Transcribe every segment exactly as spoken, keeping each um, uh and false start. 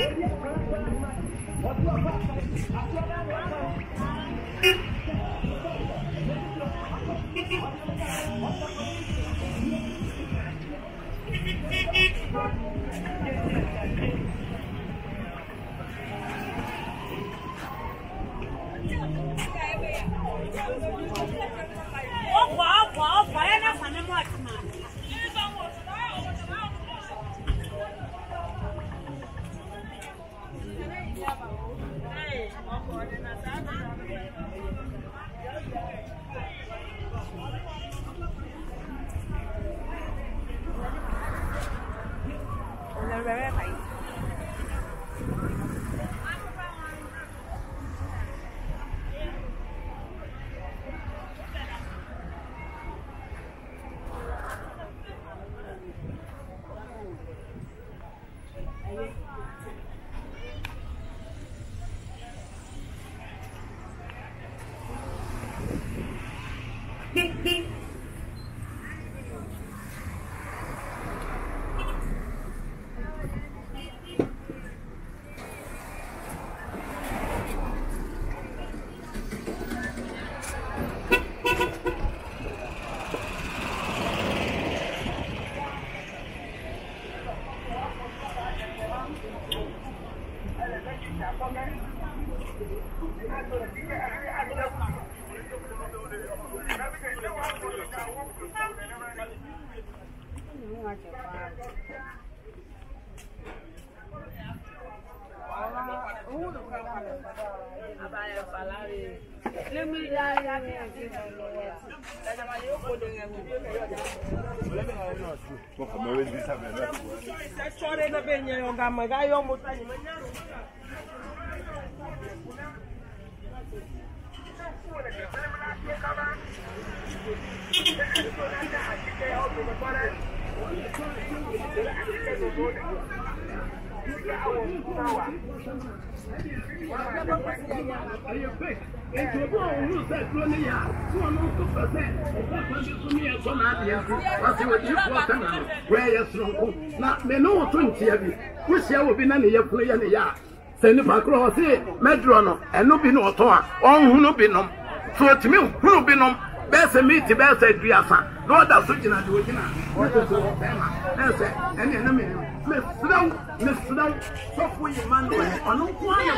Send back across it, Medrono, and no be no toa, on no be no. So to me, who be no, best a meet the best at Riasa, Lord of Sujina, what is the That's it, and then a minute. Miss Slow, Miss Slow, so for your man, or no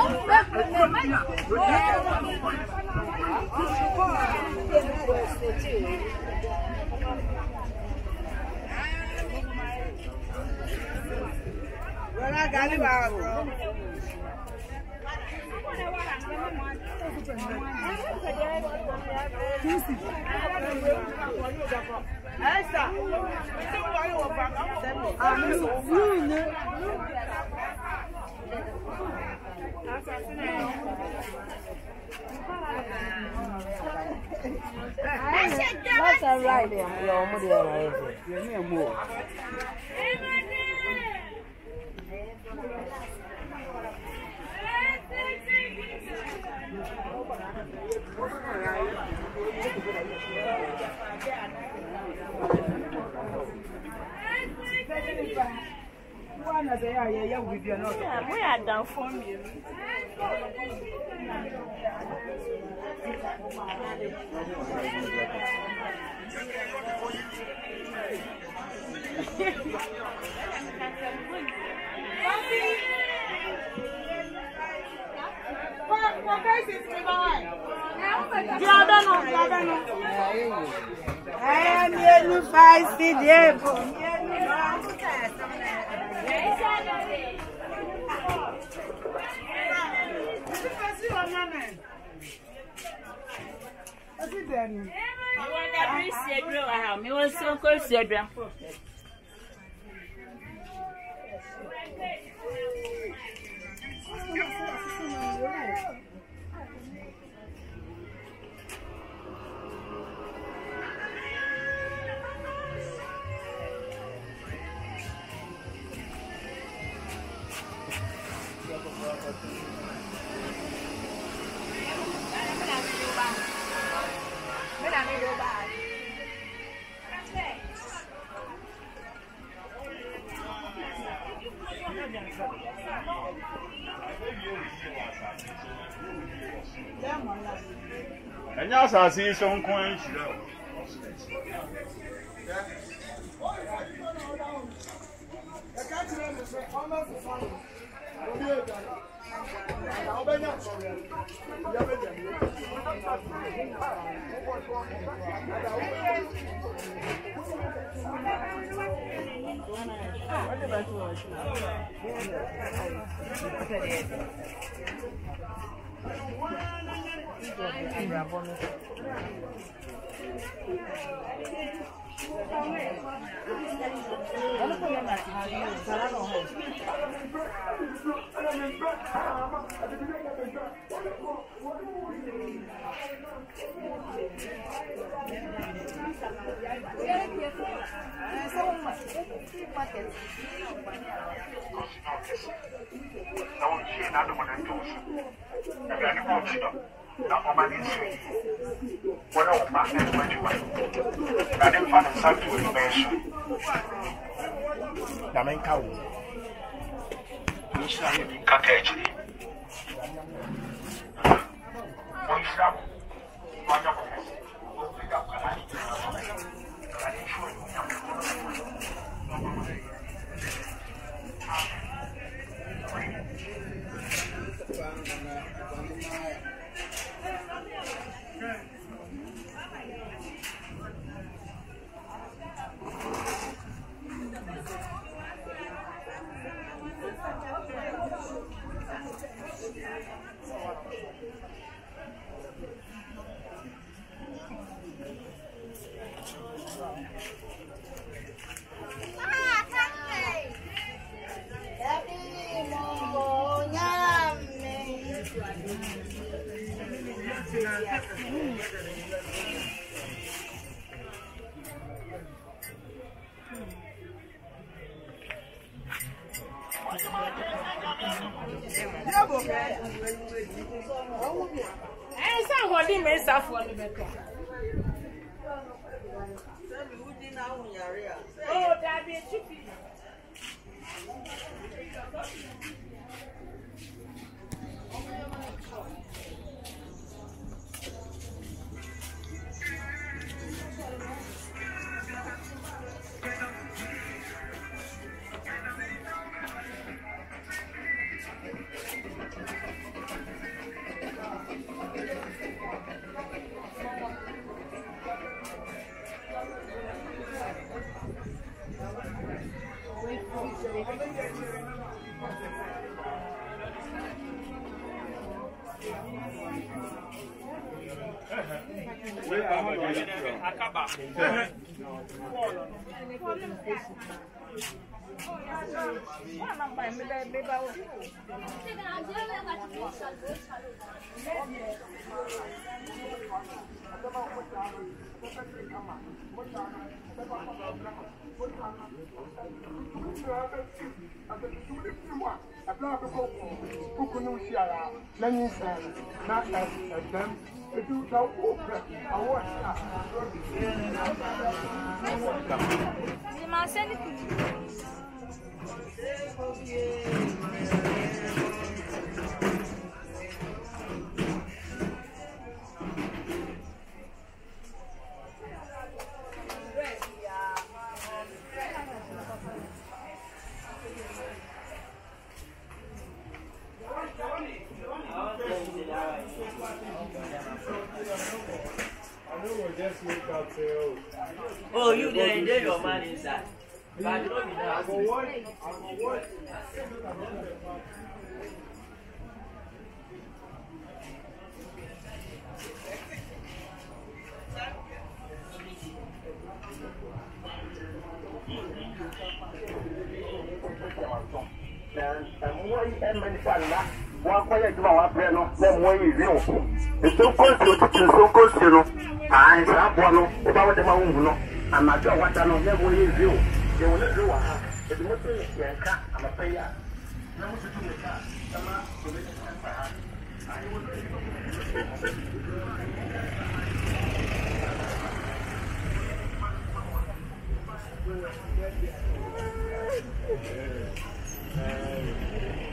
Well, I got it out, bro. That's all right, I'm we are down for you. And yes, I see some coins. What are my name? What you want? I didn't find a son to mention. Namenka. You shall be cottage. We shall. Oh, that be chippy. Oh, you there, there your man inside. But you don't be there. I'm going to work. One quiet one piano, then one is you. It's so close to it, so close to you. I have one about the moon. I'm not sure what I know, never is you. They will not do a it's mostly a cat, I'm a payer. No one to do the cat. I'm not to make it. I would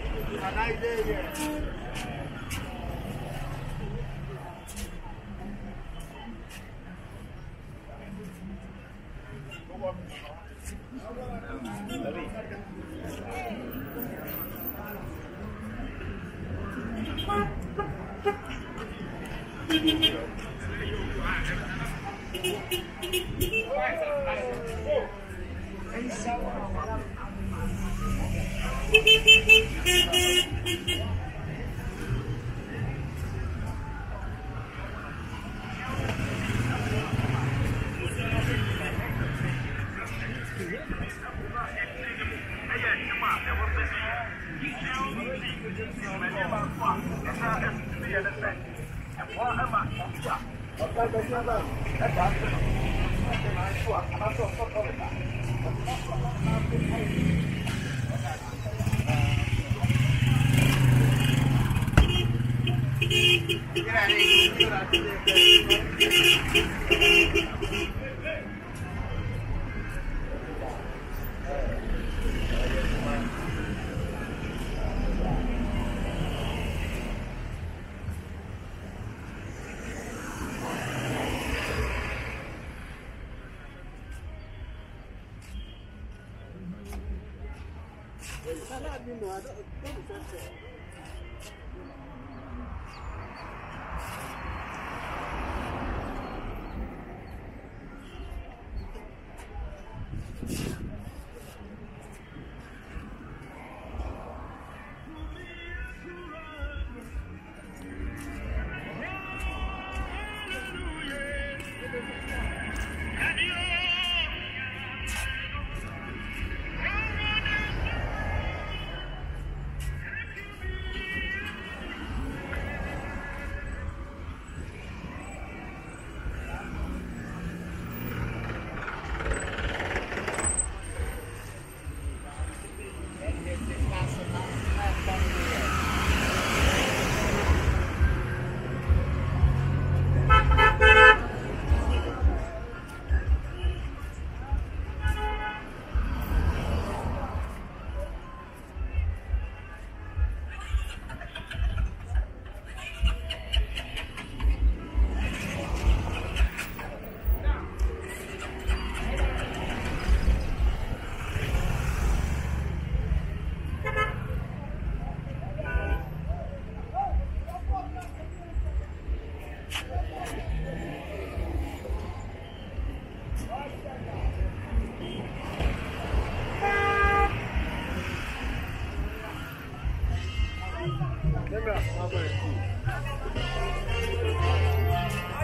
Lembra?